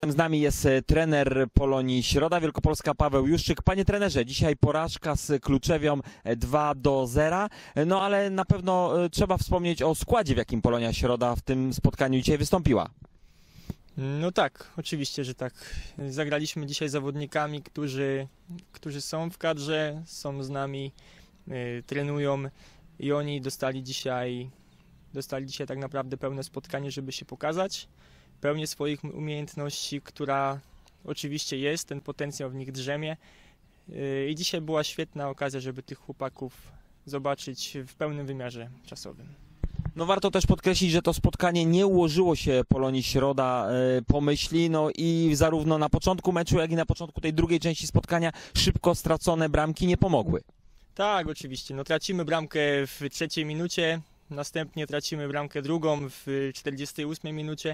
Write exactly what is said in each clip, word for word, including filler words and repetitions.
Z nami jest trener Polonii Środa Wielkopolska Paweł Juszczyk. Panie trenerze, dzisiaj porażka z Kluczewią dwa do zera, no ale na pewno trzeba wspomnieć o składzie, w jakim Polonia Środa w tym spotkaniu dzisiaj wystąpiła. No tak, oczywiście, że tak. Zagraliśmy dzisiaj z zawodnikami, którzy, którzy są w kadrze, są z nami, y, trenują i oni dostali dzisiaj, dostali dzisiaj tak naprawdę pełne spotkanie, żeby się pokazać. Pełnię swoich umiejętności, która oczywiście jest, ten potencjał w nich drzemie. Y, I dzisiaj była świetna okazja, żeby tych chłopaków zobaczyć w pełnym wymiarze czasowym. No warto też podkreślić, że to spotkanie nie ułożyło się Polonii Środa y, po myśli, no i zarówno na początku meczu, jak i na początku tej drugiej części spotkania szybko stracone bramki nie pomogły. Tak, oczywiście. No, tracimy bramkę w trzeciej minucie, następnie tracimy bramkę drugą w czterdziestej ósmej minucie.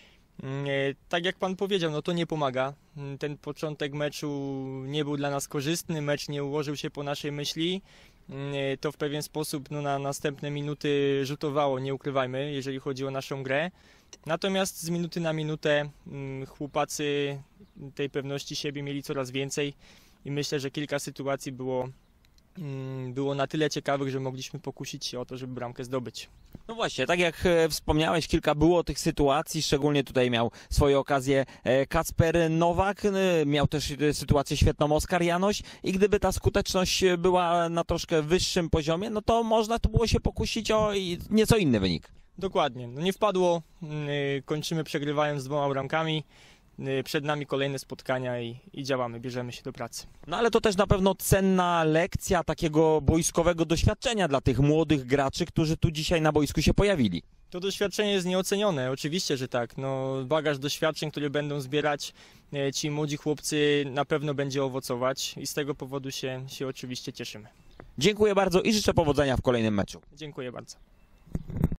Tak jak pan powiedział, no to nie pomaga. Ten początek meczu nie był dla nas korzystny, mecz nie ułożył się po naszej myśli. To w pewien sposób no, na następne minuty rzutowało, nie ukrywajmy, jeżeli chodzi o naszą grę. Natomiast z minuty na minutę chłopacy tej pewności siebie mieli coraz więcej i myślę, że kilka sytuacji było, było na tyle ciekawych, że mogliśmy pokusić się o to, żeby bramkę zdobyć. No właśnie, tak jak wspomniałeś, kilka było tych sytuacji, szczególnie tutaj miał swoje okazje Kacper Nowak, miał też sytuację świetną Oskar Janoś i gdyby ta skuteczność była na troszkę wyższym poziomie, no to można tu było się pokusić o nieco inny wynik. Dokładnie, no nie wpadło, kończymy przegrywając z dwoma bramkami. Przed nami kolejne spotkania i, i działamy, bierzemy się do pracy. No ale to też na pewno cenna lekcja takiego boiskowego doświadczenia dla tych młodych graczy, którzy tu dzisiaj na boisku się pojawili. To doświadczenie jest nieocenione, oczywiście, że tak. No, bagaż doświadczeń, które będą zbierać ci młodzi chłopcy, na pewno będzie owocować i z tego powodu się, się oczywiście cieszymy. Dziękuję bardzo i życzę powodzenia w kolejnym meczu. Dziękuję bardzo.